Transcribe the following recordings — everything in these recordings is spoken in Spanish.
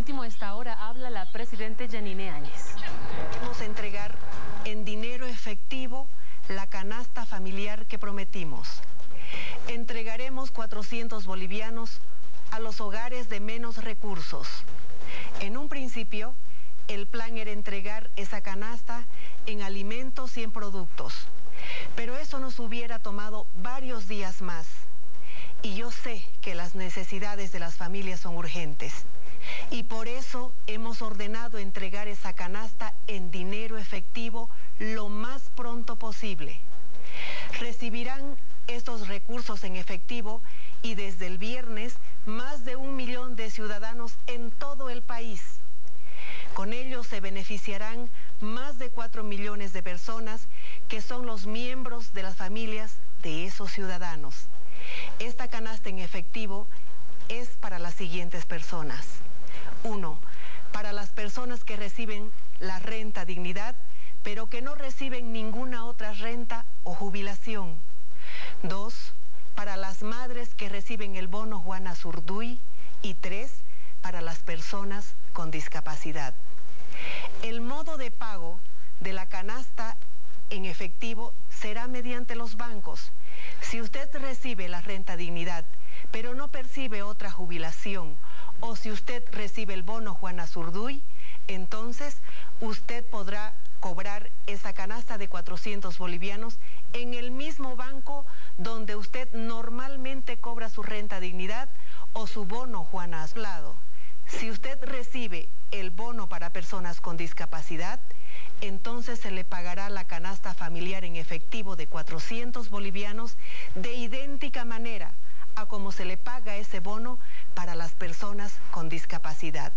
último, a esta hora habla la presidenta Yanine Áñez. Vamos a entregar en dinero efectivo la canasta familiar que prometimos. Entregaremos 400 bolivianos a los hogares de menos recursos. En un principio, el plan era entregar esa canasta en alimentos y en productos, pero eso nos hubiera tomado varios días más. Y yo sé que las necesidades de las familias son urgentes. Y por eso hemos ordenado entregar esa canasta en dinero efectivo lo más pronto posible. Recibirán estos recursos en efectivo y desde el viernes más de 1 millón de ciudadanos en todo el país. Con ello se beneficiarán más de 4 millones de personas que son los miembros de las familias de esos ciudadanos. Esta canasta en efectivo es para las siguientes personas. 1. Para las personas que reciben la renta dignidad, pero que no reciben ninguna otra renta o jubilación. 2. Para las madres que reciben el bono Juana Zurduy. Y 3. Para las personas con discapacidad. El modo de pago de la canasta en efectivo será mediante los bancos. Si usted recibe la renta dignidad, pero no percibe otra jubilación, o si usted recibe el bono Juana Zurduy, entonces usted podrá cobrar esa canasta de 400 bolivianos en el mismo banco donde usted normalmente cobra su renta dignidad o su bono Juana Azulado. Si usted recibe el bono para personas con discapacidad, entonces se le pagará la canasta familiar en efectivo de 400 bolivianos de idéntica manera a como se le paga ese bono para las personas con discapacidad.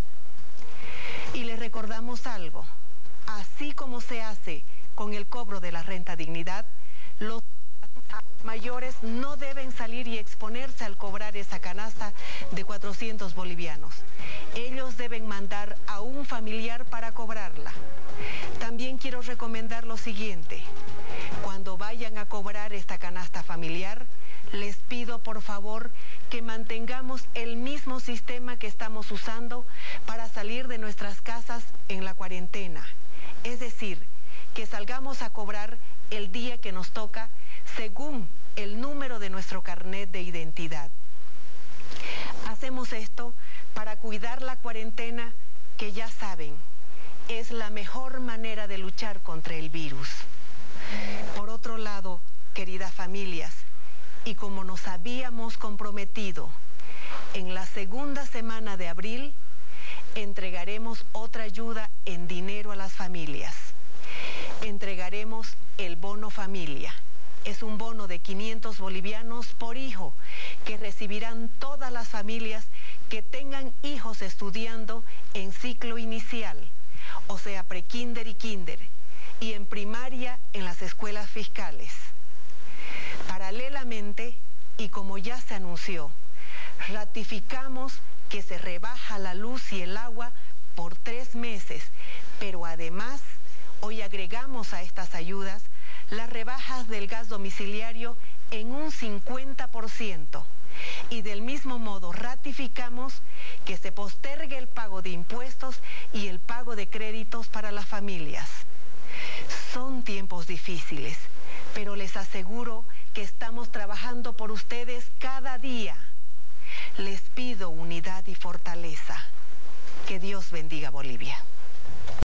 Y le recordamos algo, así como se hace con el cobro de la renta dignidad, los mayores no deben salir y exponerse al cobrar esa canasta de 400 bolivianos. Ellos deben mandar a un familiar para cobrarla. También quiero recomendar lo siguiente. Cuando vayan a cobrar esta canasta familiar, les pido por favor que mantengamos el mismo sistema que estamos usando para salir de nuestras casas en la cuarentena. Es decir, que salgamos a cobrar el día que nos toca según el número de nuestro carnet de identidad. Hacemos esto para cuidar la cuarentena que ya saben, es la mejor manera de luchar contra el virus. Por otro lado, queridas familias, y como nos habíamos comprometido, en la segunda semana de abril entregaremos otra ayuda en dinero a las familias. Entregaremos el bono familia. Es un bono de 500 bolivianos por hijo que recibirán todas las familias que tengan hijos estudiando en ciclo inicial, o sea, prekinder y kinder, y en primaria en las escuelas fiscales. Paralelamente, y como ya se anunció, ratificamos que se rebaja la luz y el agua por 3 meses, pero además, hoy agregamos a estas ayudas las rebajas del gas domiciliario en un 50%. Y del mismo modo ratificamos que se postergue el pago de impuestos y el pago de créditos para las familias. Son tiempos difíciles, pero les aseguro que estamos trabajando por ustedes cada día. Les pido unidad y fortaleza. Que Dios bendiga Bolivia.